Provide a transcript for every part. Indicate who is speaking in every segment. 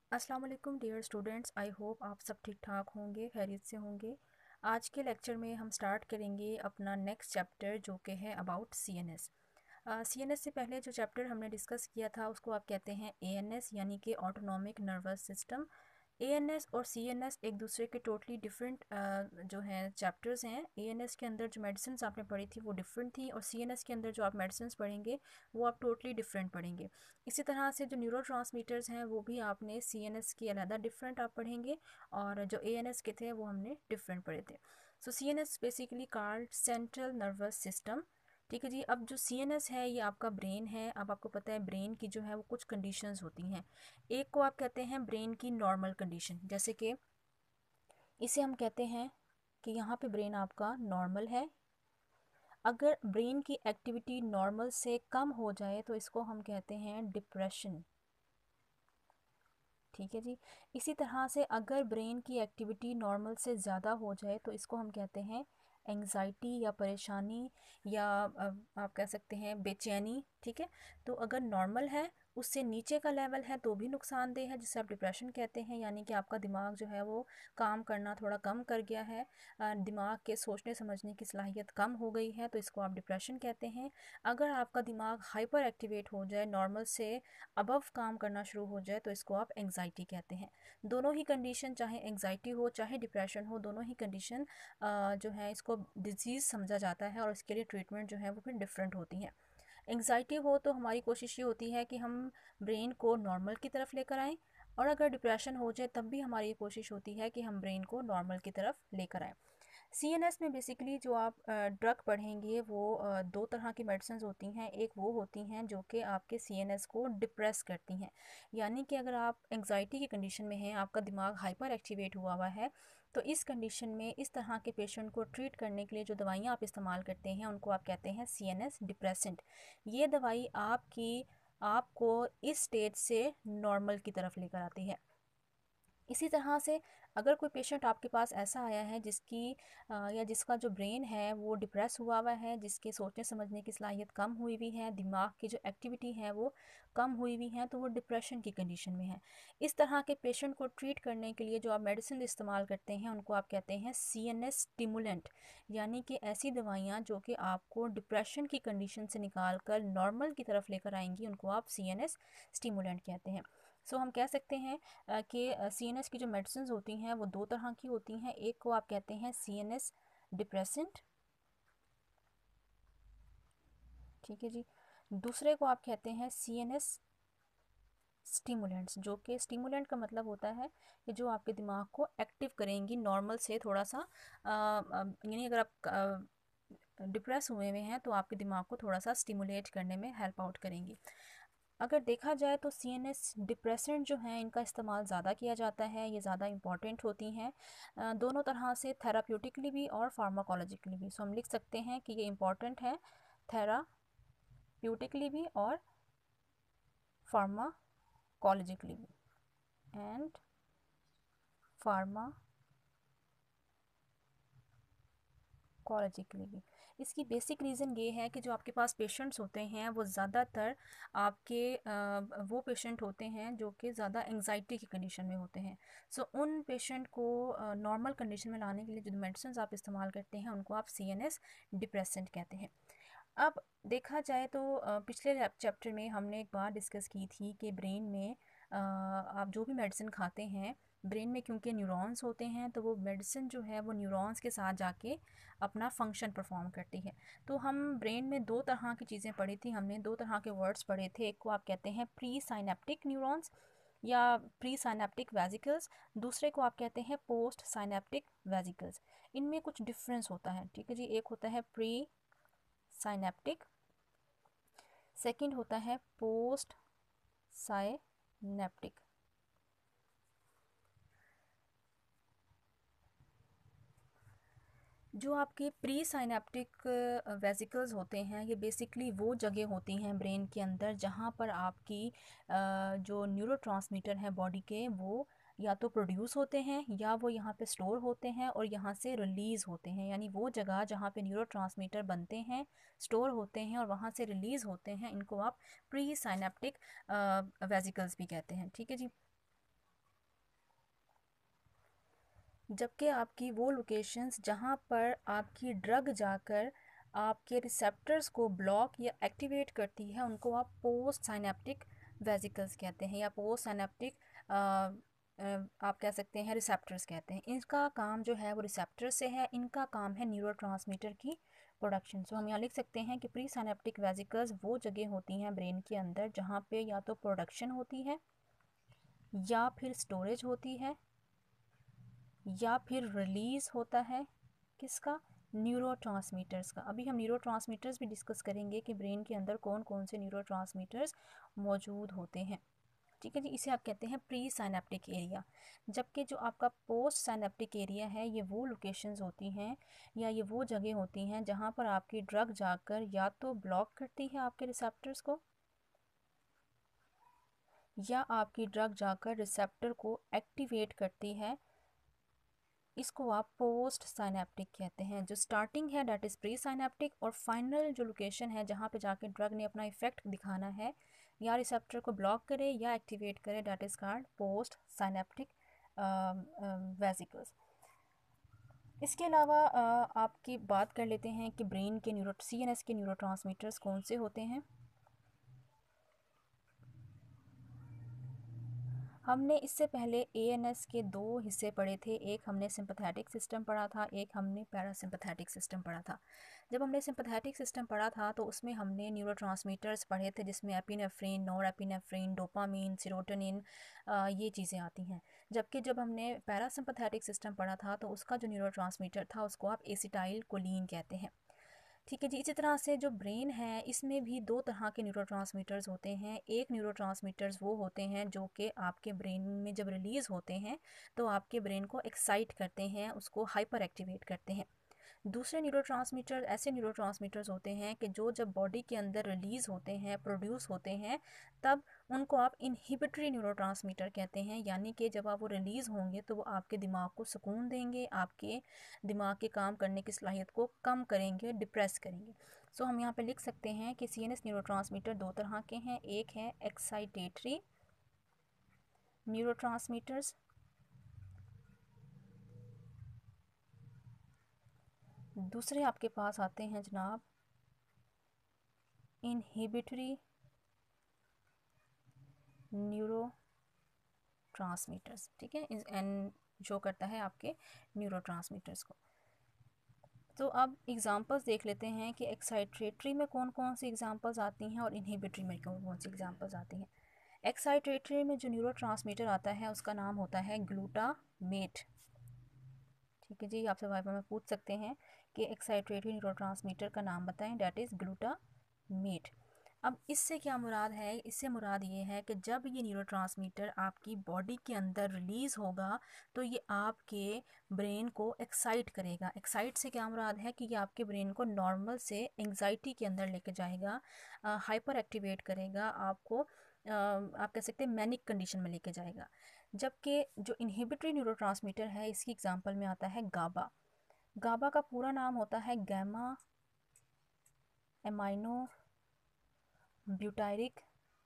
Speaker 1: अस्सलाम वालेकुम dear students. I hope आप सब ठीक ठाक होंगे, खैरियत से होंगे। आज के लेक्चर में हम स्टार्ट करेंगे अपना नेक्स्ट चैप्टर जो कि है अबाउट सीएनएस। सीएनएस से पहले जो चैप्टर हमने डिस्कस किया था उसको आप कहते हैं एएनएस यानी कि ऑटोनॉमिक नर्वस सिस्टम। एएनएस और सीएनएस एक दूसरे के टोटली डिफरेंट जो हैं चैप्टर्स हैं। एएनएस के अंदर जो मेडिसिन आपने पढ़ी थी वो डिफरेंट थी और सीएनएस के अंदर जो आप मेडिसिन पढ़ेंगे वो आप टोटली डिफरेंट पढ़ेंगे। इसी तरह से जो न्यूरो हैं वो भी आपने सीएनएस की अलहदा डिफरेंट आप पढ़ेंगे और जो एएनएस के थे वो हमने डिफरेंट पढ़े थे। So CNS basically called central nervous system. ठीक है जी। अब जो सीएनएस है ये आपका ब्रेन है। अब आपको पता है ब्रेन की जो है वो कुछ कंडीशंस होती हैं। एक को आप कहते हैं ब्रेन की नॉर्मल कंडीशन, जैसे कि इसे हम कहते हैं कि यहाँ पे ब्रेन आपका नॉर्मल है। अगर ब्रेन की एक्टिविटी नॉर्मल से कम हो जाए तो इसको हम कहते हैं डिप्रेशन। ठीक है जी। इसी तरह से अगर ब्रेन की एक्टिविटी नॉर्मल से ज़्यादा हो जाए तो इसको हम कहते हैं एंग्जाइटी या परेशानी या आप कह सकते हैं बेचैनी। ठीक है। तो अगर नॉर्मल है उससे नीचे का लेवल है तो भी नुकसानदेह है, जिसे आप डिप्रेशन कहते हैं, यानी कि आपका दिमाग जो है वो काम करना थोड़ा कम कर गया है, दिमाग के सोचने समझने की सलाहियत कम हो गई है, तो इसको आप डिप्रेशन कहते हैं। अगर आपका दिमाग हाइपर एक्टिवेट हो जाए, नॉर्मल से अबव काम करना शुरू हो जाए, तो इसको आप एंग्जाइटी कहते हैं। दोनों ही कंडीशन, चाहे एंग्जाइटी हो चाहे डिप्रेशन हो, दोनों ही कंडीशन जो है इसको डिजीज़ समझा जाता है और इसके लिए ट्रीटमेंट जो है वो फिर डिफरेंट होती हैं। एंग्जाइटी हो तो हमारी कोशिश ये होती है कि हम ब्रेन को नॉर्मल की तरफ लेकर आएँ, और अगर डिप्रेशन हो जाए तब भी हमारी कोशिश होती है कि हम ब्रेन को नॉर्मल की तरफ लेकर आएँ। सीएनएस में बेसिकली जो आप ड्रग पढ़ेंगे वो दो तरह की मेडिसिन होती हैं। एक वो होती हैं जो कि आपके सीएनएस को डिप्रेस करती हैं, यानी कि अगर आप एंग्जाइटी की कंडीशन में हैं, आपका दिमाग हाइपर एक्टिवेट हुआ हुआ है, तो इस कंडीशन में इस तरह के पेशेंट को ट्रीट करने के लिए जो दवाइयाँ आप इस्तेमाल करते हैं उनको आप कहते हैं सीएनएस डिप्रेसेंट। ये दवाई आपको इस स्टेज से नॉर्मल की तरफ लेकर आती है। इसी तरह से अगर कोई पेशेंट आपके पास ऐसा आया है या जिसका जो ब्रेन है वो डिप्रेस हुआ हुआ है, जिसके सोचने समझने की सलाहियत कम हुई हुई है, दिमाग की जो एक्टिविटी है वो कम हुई हुई है, तो वो डिप्रेशन की कंडीशन में है। इस तरह के पेशेंट को ट्रीट करने के लिए जो आप मेडिसिन इस्तेमाल करते हैं उनको आप कहते हैं सीएनएस स्टिमुलेंट, यानी कि ऐसी दवाइयाँ जो कि आपको डिप्रेशन की कंडीशन से निकाल कर नॉर्मल की तरफ लेकर आएंगी, उनको आप सीएनएस स्टिमुलेंट कहते हैं। सो हम कह सकते हैं कि सीएनएस की जो मेडिसिन होती हैं वो दो तरह की होती हैं। एक को आप कहते हैं सीएनएस डिप्रेसेंट, ठीक है जी। दूसरे को आप कहते हैं सीएनएस स्टिमुलेंट्स, जो कि स्टिमुलेंट का मतलब होता है कि जो आपके दिमाग को एक्टिव करेंगी नॉर्मल से थोड़ा सा, यानी अगर आप डिप्रेस हुए हुए हैं तो आपके दिमाग को थोड़ा सा स्टिमुलेट करने में हेल्प आउट करेंगी। अगर देखा जाए तो सीएनएस डिप्रेसेंट जो हैं इनका इस्तेमाल ज़्यादा किया जाता है, ये ज़्यादा इंपॉर्टेंट होती हैं दोनों तरह से, थेराप्यूटिकली भी और फार्माकोलॉजिकली भी। सो हम लिख सकते हैं कि ये इंपॉर्टेंट है थेराप्यूटिकली भी और फार्माकोलॉजिकली भी एंड फार्माकोलॉजिकली भी। इसकी बेसिक रीज़न ये है कि जो आपके पास पेशेंट्स होते हैं वो ज़्यादातर आपके वो पेशेंट होते हैं जो कि ज़्यादा एंग्जाइटी की कंडीशन में होते हैं। सो उन पेशेंट को नॉर्मल कंडीशन में लाने के लिए जो मेडिसिन आप इस्तेमाल करते हैं उनको आप सीएनएस डिप्रेसेंट कहते हैं। अब देखा जाए तो पिछले चैप्टर में हमने एक बात डिस्कस की थी कि ब्रेन में आप जो भी मेडिसिन खाते हैं, ब्रेन में क्योंकि न्यूरॉन्स होते हैं तो वो मेडिसिन जो है वो न्यूरॉन्स के साथ जाके अपना फंक्शन परफॉर्म करती है। तो हम ब्रेन में दो तरह की चीज़ें पढ़ी थी, हमने दो तरह के वर्ड्स पढ़े थे। एक को आप कहते हैं प्री साइनेप्टिक न्यूरॉन्स या प्री साइनेप्टिक वेजिकल्स, दूसरे को आप कहते हैं पोस्ट साइनेप्टिक वेजिकल्स। इनमें कुछ डिफरेंस होता है, ठीक है जी। एक होता है प्री साइनेप्टिक, सेकंड होता है पोस्ट साइनेप्टिक। जो आपके प्री साइनेप्टिक वेसिकल्स होते हैं ये बेसिकली वो जगह होती हैं ब्रेन के अंदर जहाँ पर आपकी जो न्यूरोट्रांसमीटर हैं बॉडी के, वो या तो प्रोड्यूस होते हैं या वो यहाँ पे स्टोर होते हैं और यहाँ से रिलीज़ होते हैं। यानी वो जगह जहाँ पे न्यूरोट्रांसमीटर बनते हैं, स्टोर होते हैं और वहाँ से रिलीज़ होते हैं, इनको आप प्री साइनेप्टिक वेसिकल्स भी कहते हैं, ठीक है जी। जबकि आपकी वो लोकेशंस जहाँ पर आपकी ड्रग जाकर आपके रिसेप्टर्स को ब्लॉक या एक्टिवेट करती है उनको आप पोस्ट साइनेप्टिक वेसिकल्स कहते हैं या पोस्ट साइनेप्टिक आप कह सकते हैं रिसेप्टर्स कहते हैं। इनका काम जो है वो रिसेप्टर से है, इनका काम है न्यूरोट्रांसमीटर की प्रोडक्शन। सो हम यहाँ लिख सकते हैं कि प्री साइनेप्टिक वेसिकल्स वो जगह होती हैं ब्रेन के अंदर जहाँ पे या तो प्रोडक्शन होती है या फिर स्टोरेज होती है या फिर रिलीज़ होता है किसका, न्यूरोट्रांसमीटर्स का। अभी हम न्यूरोट्रांसमीटर्स भी डिस्कस करेंगे कि ब्रेन के अंदर कौन कौन से न्यूरोट्रांसमीटर्स मौजूद होते हैं। ठीक है जी, इसे आप कहते हैं प्री साइनेप्टिक एरिया। जबकि जो आपका पोस्ट साइनेप्टिक एरिया है ये वो लोकेशंस होती हैं या ये वो जगह होती हैं जहाँ पर आपकी ड्रग जाकर या तो ब्लॉक करती है आपके रिसेप्टर्स को या आपकी ड्रग जाकर रिसेप्टर को एक्टिवेट करती है। इसको आप पोस्ट साइनेप्टिक कहते हैं। जो स्टार्टिंग है डैट इज़ प्री साइनेप्टिक और फाइनल जो लोकेशन है जहाँ पे जाके ड्रग ने अपना इफेक्ट दिखाना है या रिसेप्टर को ब्लॉक करे या एक्टिवेट करे that is called postsynaptic vesicles. इसके अलावा आपकी बात कर लेते हैं कि ब्रेन के CNS के न्यूरोट्रांसमीटर्स कौन से होते हैं। हमने इससे पहले ANS के दो हिस्से पढ़े थे, एक हमने सिंपैथेटिक सिस्टम पढ़ा था, एक हमने पैरासिम्पैथेटिक सिस्टम पढ़ा था। जब हमने सिंपैथेटिक सिस्टम पढ़ा था तो उसमें हमने न्यूरोट्रांसमीटर्स पढ़े थे जिसमें एपिनेफ्रिन, नॉरएपिनेफ्रिन, डोपामीन, सेरोटोनिन ये चीज़ें आती हैं। जबकि जब हमने पैरासिम्पैथेटिक सिस्टम पढ़ा था तो उसका जो न्यूरोट्रांसमीटर था उसको आप एसिटाइल कोलिन कहते हैं। ठीक है जी, इसी तरह से जो ब्रेन है इसमें भी दो तरह के न्यूरोट्रांसमीटर्स होते हैं। एक न्यूरोट्रांसमीटर्स वो होते हैं जो कि आपके ब्रेन में जब रिलीज़ होते हैं तो आपके ब्रेन को एक्साइट करते हैं, उसको हाइपर एक्टिवेट करते हैं। दूसरे न्यूरोट्रांसमीटर ऐसे न्यूरोट्रांसमीटर्स होते हैं कि जो जब बॉडी के अंदर रिलीज़ होते हैं, प्रोड्यूस होते हैं, तब उनको आप इनहिबिटरी न्यूरोट्रांसमीटर कहते हैं। यानी कि जब आप वो रिलीज़ होंगे तो वो आपके दिमाग को सुकून देंगे, आपके दिमाग के काम करने की सलाहियत को कम करेंगे, डिप्रेस करेंगे। सो हम यहाँ पे लिख सकते हैं कि CNS न्यूरोट्रांसमीटर दो तरह के हैं। एक है एक्साइटेटरी न्यूरोट्रांसमीटर्स, दूसरे आपके पास आते हैं जनाब इनहिबिटरी न्यूरो ट्रांसमीटर्स। ठीक है, एन शो करता है आपके न्यूरोट्रांसमीटर्स को। तो अब एग्जांपल्स देख लेते हैं कि एक्साइटेटरी में कौन कौन सी एग्जांपल्स आती हैं और इनहिबिटरी में कौन कौन सी एग्जांपल्स आती हैं। एक्साइटेटरी में जो न्यूरोट्रांसमीटर आता है उसका नाम होता है ग्लूटामेट। ठीक है जी, आपसे वाइवा में पूछ सकते हैं कि एक्साइटेटरी न्यूरोट्रांसमीटर का नाम बताएं, डैट इज़ ग्लूटामेट। अब इससे क्या मुराद है, इससे मुराद ये है कि जब ये न्यूरोट्रांसमीटर आपकी बॉडी के अंदर रिलीज़ होगा तो ये आपके ब्रेन को एक्साइट करेगा। एक्साइट से क्या मुराद है कि ये आपके ब्रेन को नॉर्मल से एंग्जाइटी के अंदर लेके जाएगा, हाइपर एक्टिवेट करेगा, आपको आप कह सकते हैं मैनिक कंडीशन में लेके जाएगा। जबकि जो इनहिबिटरी न्यूरोट्रांसमीटर है इसकी एग्जांपल में आता है गाबा। गाबा का पूरा नाम होता है गैमा एमाइनो ब्यूटायरिक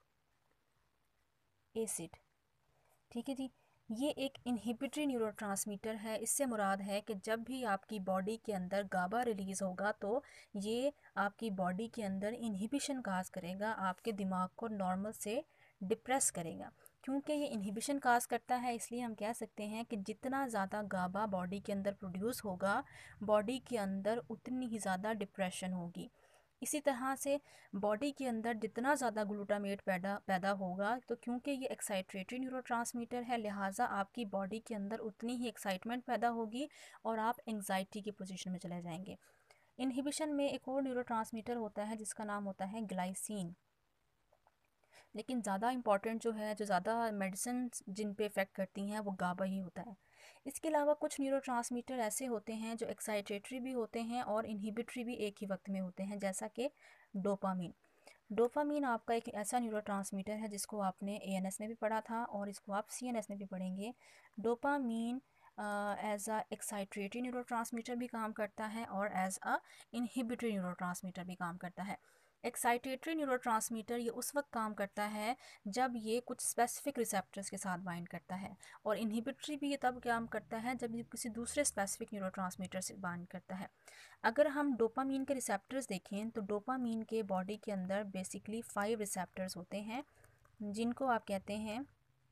Speaker 1: एसिड। ठीक है जी, ये एक इनहिबिटरी न्यूरोट्रांसमीटर है। इससे मुराद है कि जब भी आपकी बॉडी के अंदर गाबा रिलीज़ होगा तो ये आपकी बॉडी के अंदर इनहिबिशन काज करेगा, आपके दिमाग को नॉर्मल से डिप्रेस करेगा। क्योंकि ये इनहिबिशन काज करता है इसलिए हम कह सकते हैं कि जितना ज़्यादा गाबा बॉडी के अंदर प्रोड्यूस होगा बॉडी के अंदर उतनी ही ज़्यादा डिप्रेशन होगी। इसी तरह से बॉडी के अंदर जितना ज़्यादा ग्लूटामेट पैदा होगा तो क्योंकि ये एक्साइटेटरी न्यूरोट्रांसमीटर है लिहाजा आपकी बॉडी के अंदर उतनी ही एक्साइटमेंट पैदा होगी और आप एंग्जाइटी की पोजीशन में चले जाएंगे। इनहिबिशन में एक और न्यूरोट्रांसमीटर होता है जिसका नाम होता है ग्लाइसिन। लेकिन ज़्यादा इंपॉर्टेंट जो है, जो ज़्यादा मेडिसिन जिन पे इफ़ेक्ट करती हैं वो गाबा ही होता है। इसके अलावा कुछ न्यूरोट्रांसमीटर ऐसे होते हैं जो एक्साइटेटरी भी होते हैं और इनहिबिटरी भी एक ही वक्त में होते हैं, जैसा कि डोपामीन। डोपामीन आपका एक ऐसा न्यूरोट्रांसमीटर है जिसको आपने ANS में भी पढ़ा था और इसको आप CNS में भी पढ़ेंगे। Dopamine as a excitatory neurotransmitter भी काम करता है और एज अ इनहिबिटरी न्यूरोट्रांसमीटर भी काम करता है। एक्साइटेटरी न्यूरोट्रांसमीटर ये उस वक्त काम करता है जब ये कुछ स्पेसिफिक रिसेप्टर्स के साथ बाइंड करता है, और इनहिबिटरी भी ये तब काम करता है जब ये किसी दूसरे स्पेसिफिक न्यूरोट्रांसमीटर से बाइंड करता है। अगर हम डोपामीन के रिसेप्टर्स देखें तो डोपामीन के बॉडी के अंदर बेसिकली 5 रिसेप्टर्स होते हैं, जिनको आप कहते हैं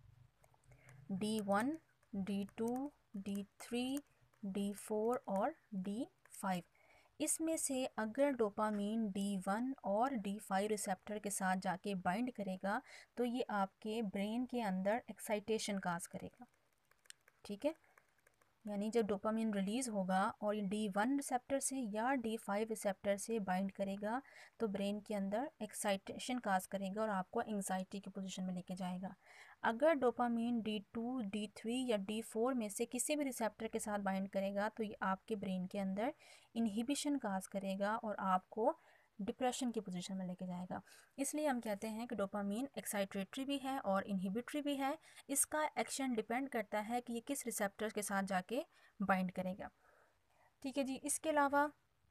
Speaker 1: D1, D2, D3, D4 और D5। इसमें से अगर डोपामीन D1 और D5 रिसेप्टर के साथ जाके बाइंड करेगा तो ये आपके ब्रेन के अंदर एक्साइटेशन काज करेगा, ठीक है। यानी जब डोपामिन रिलीज़ होगा और ये D1 रिसेप्टर से या D5 रिसेप्टर से बाइंड करेगा तो ब्रेन के अंदर एक्साइटेशन काज करेगा और आपको एंजाइटी की पोजीशन में लेके जाएगा। अगर डोपामिन D2, D3 या D4 में से किसी भी रिसेप्टर के साथ बाइंड करेगा तो ये आपके ब्रेन के अंदर इनहिबिशन काज करेगा और आपको डिप्रेशन की पोजीशन में लेके जाएगा। इसलिए हम कहते हैं कि डोपामीन एक्साइटेटरी भी है और इनहिबिटरी भी है। इसका एक्शन डिपेंड करता है कि ये किस रिसेप्टर के साथ जाके बाइंड करेगा, ठीक है जी। इसके अलावा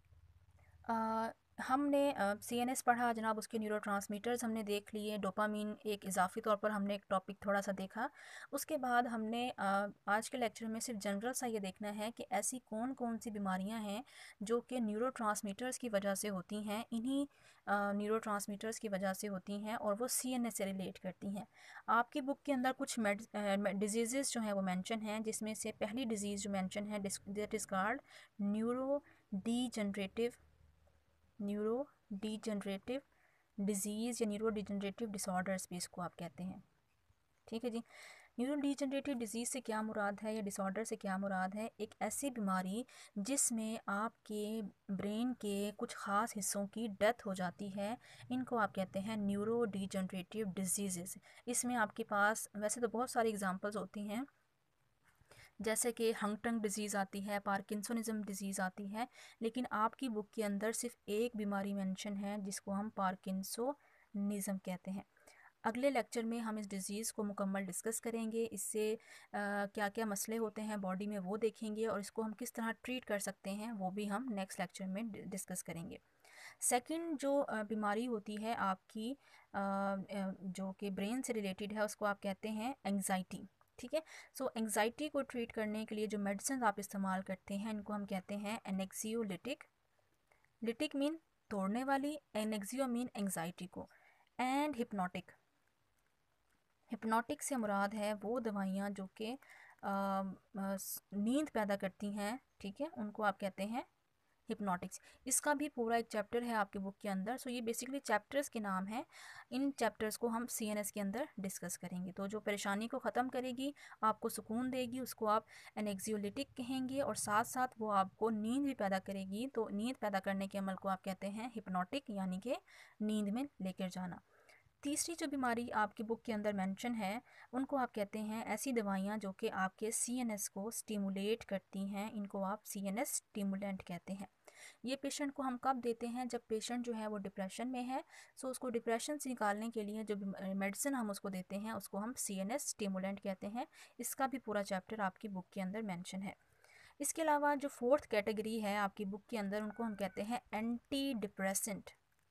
Speaker 1: हमने CNS पढ़ा जनाब, उसके न्यूरोट्रांसमीटर्स हमने देख लिए, डोपामीन एक इजाफी तौर पर हमने एक टॉपिक थोड़ा सा देखा। उसके बाद हमने आज के लेक्चर में सिर्फ जनरल सा ये देखना है कि ऐसी कौन कौन सी बीमारियां हैं जो कि न्यूरोट्रांसमीटर्स की वजह से होती हैं, इन्हीं न्यूरोट्रांसमीटर्स की वजह से होती हैं और वो CNS से रिलेट करती हैं। आपकी बुक के अंदर कुछ डिजीज़ जो हैं वो मेंशन हैं, जिसमें से पहली डिजीज़ जो मेंशन है that is called neurodegenerative disease या न्यूरो डिजनरेटिव डिसऑर्डर्स भी इसको आप कहते हैं, ठीक है जी। न्यूरो डिजनरेटिव डिजीज़ से क्या मुराद है या डिसऑर्डर से क्या मुराद है? एक ऐसी बीमारी जिसमें आपके ब्रेन के कुछ ख़ास हिस्सों की डेथ हो जाती है, इनको आप कहते हैं न्यूरो डिजनरेटिव डिजीज़। इसमें आपके पास वैसे तो बहुत सारी एग्जांपल्स होती हैं, जैसे कि हंगटंग डिजीज़ आती है, पार्किंसोनिज्म डिजीज़ आती है, लेकिन आपकी बुक के अंदर सिर्फ एक बीमारी मेंशन है जिसको हम पार्किंसोनिज्म कहते हैं। अगले लेक्चर में हम इस डिज़ीज़ को मुकम्मल डिस्कस करेंगे, इससे क्या क्या मसले होते हैं बॉडी में वो देखेंगे और इसको हम किस तरह ट्रीट कर सकते हैं वो भी हम नेक्स्ट लेक्चर में डिस्कस करेंगे। सेकंड जो बीमारी होती है आपकी जो कि ब्रेन से रिलेटेड है, उसको आप कहते हैं एंग्जाइटी, ठीक है। सो एंग्जाइटी को ट्रीट करने के लिए जो मेडिसिन आप इस्तेमाल करते हैं इनको हम कहते हैं एनेक्सियोलिटिक। लिटिक मीन तोड़ने वाली, एनेक्सियो मीन एंग्जाइटी को, एंड हिप्नोटिक। हिप्नोटिक से मुराद है वो दवाइयाँ जो कि नींद पैदा करती हैं, ठीक है, उनको आप कहते हैं हिप्नोटिक्स। इसका भी पूरा एक चैप्टर है आपके बुक के अंदर। सो ये बेसिकली चैप्टर्स के नाम हैं, इन चैप्टर्स को हम CNS के अंदर डिस्कस करेंगे। तो जो परेशानी को ख़त्म करेगी, आपको सुकून देगी, उसको आप एनेक्सियोलिटिक कहेंगे, और साथ साथ वो आपको नींद भी पैदा करेगी। तो नींद पैदा करने के अमल को आप कहते हैं हिप्नोटिक, यानी कि नींद में लेकर जाना। तीसरी जो बीमारी आपकी बुक के अंदर मेंशन है उनको आप कहते हैं ऐसी दवाइयाँ जो कि आपके CNS को स्टिमुलेट करती हैं, इनको आप CNS स्टिमुलेंट कहते हैं। ये पेशेंट को हम कब देते हैं? जब पेशेंट जो है वो डिप्रेशन में है। सो उसको डिप्रेशन से निकालने के लिए जो मेडिसिन हम उसको देते हैं उसको हम CNS स्टिमुलेंट कहते हैं। इसका भी पूरा चैप्टर आपकी बुक के अंदर मेंशन है। इसके अलावा जो फोर्थ कैटेगरी है आपकी बुक के अंदर उनको हम कहते हैं antidepressant.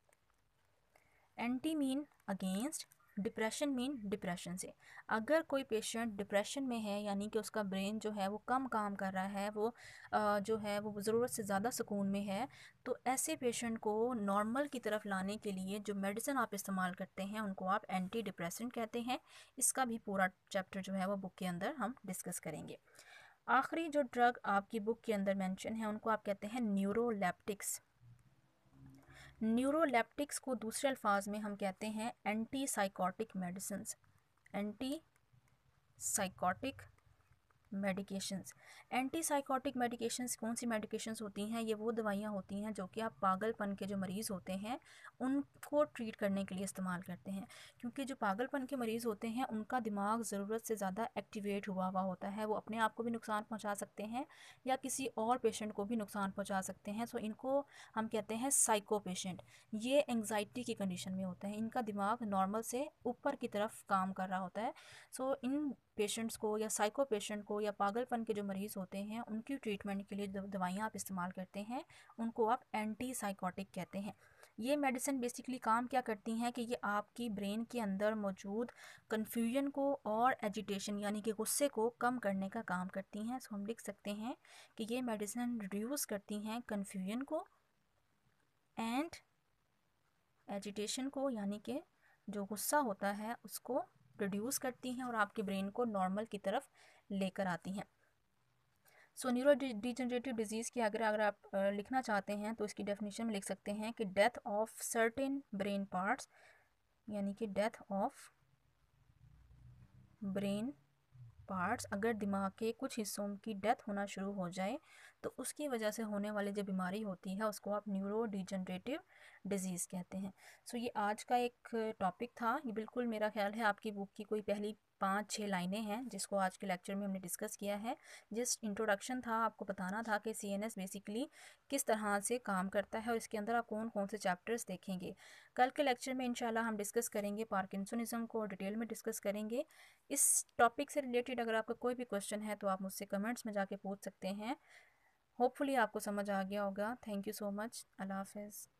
Speaker 1: Anti mean against, depression mean depression से। अगर कोई पेशेंट डिप्रेशन में है, यानी कि उसका ब्रेन जो है वो कम काम कर रहा है, वो जो है वो ज़रूरत से ज़्यादा सुकून में है, तो ऐसे पेशेंट को नॉर्मल की तरफ लाने के लिए जो मेडिसिन आप इस्तेमाल करते हैं उनको आप एंटी डिप्रेसेंट कहते हैं। इसका भी पूरा चैप्टर जो है वो बुक के अंदर हम डिस्कस करेंगे। आखिरी जो ड्रग आपकी बुक के अंदर मेंशन है उनको आप कहते हैं न्यूरोलेप्टिक्स। न्यूरोलेप्टिक्स को दूसरे अल्फाज में हम कहते हैं antipsychotic medicines. Antipsychotic medications. Antipsychotic medications कौन सी मेडिकेशंस होती हैं? ये वो दवाइयाँ होती हैं जो कि आप पागलपन के जो मरीज़ होते हैं उनको ट्रीट करने के लिए इस्तेमाल करते हैं, क्योंकि जो पागलपन के मरीज़ होते हैं उनका दिमाग ज़रूरत से ज़्यादा एक्टिवेट हुआ होता है, वो अपने आप को भी नुकसान पहुंचा सकते हैं या किसी और पेशेंट को भी नुकसान पहुंचा सकते हैं। सो इनको हम कहते हैं साइको पेशेंट। ये एंग्जाइटी की कंडीशन में होते हैं, इनका दिमाग नॉर्मल से ऊपर की तरफ काम कर रहा होता है। सो इन पेशेंट्स को या साइको पेशेंट को या पागलपन के जो मरीज़ होते हैं उनकी ट्रीटमेंट के लिए जो दवाइयाँ आप इस्तेमाल करते हैं उनको आप एंटी साइकोटिक कहते हैं। ये मेडिसिन बेसिकली काम क्या करती हैं कि ये आपकी ब्रेन के अंदर मौजूद कन्फ्यूजन को और एजिटेशन यानी कि गुस्से को कम करने का काम करती हैं। सो हम लिख सकते हैं कि ये मेडिसिन रिड्यूस करती हैं कन्फ्यूजन को एंड एजिटेशन को, यानी कि जो गुस्सा होता है उसको रिड्यूस करती हैं और आपके ब्रेन को नॉर्मल की तरफ लेकर आती हैं। सो न्यूरो डिजनरेटिव डिजीज़ की अगर आप लिखना चाहते हैं तो इसकी डेफिनेशन में लिख सकते हैं कि death of certain brain parts, यानी कि डेथ ऑफ ब्रेन पार्ट्स, अगर दिमाग के कुछ हिस्सों की डेथ होना शुरू हो जाए तो उसकी वजह से होने वाली जो बीमारी होती है उसको आप न्यूरो डिजनरेटिव डिजीज़ कहते हैं। सो ये आज का एक टॉपिक था। ये बिल्कुल मेरा ख्याल है आपकी बुक की कोई पहली 5-6 लाइनें हैं जिसको आज के लेक्चर में हमने डिस्कस किया है। जस्ट इंट्रोडक्शन था, आपको बताना था कि CNS बेसिकली किस तरह से काम करता है और इसके अंदर आप कौन कौन से चैप्टर्स देखेंगे। कल के लेक्चर में इंशाल्लाह हम डिस्कस करेंगे पार्किंसनिज्म को, डिटेल में डिस्कस करेंगे। इस टॉपिक से रिलेटेड अगर आपका कोई भी क्वेश्चन है तो आप मुझसे कमेंट्स में जाके पूछ सकते हैं। होपफुली आपको समझ आ गया होगा। Thank you so much. Allah हाफ़िज़।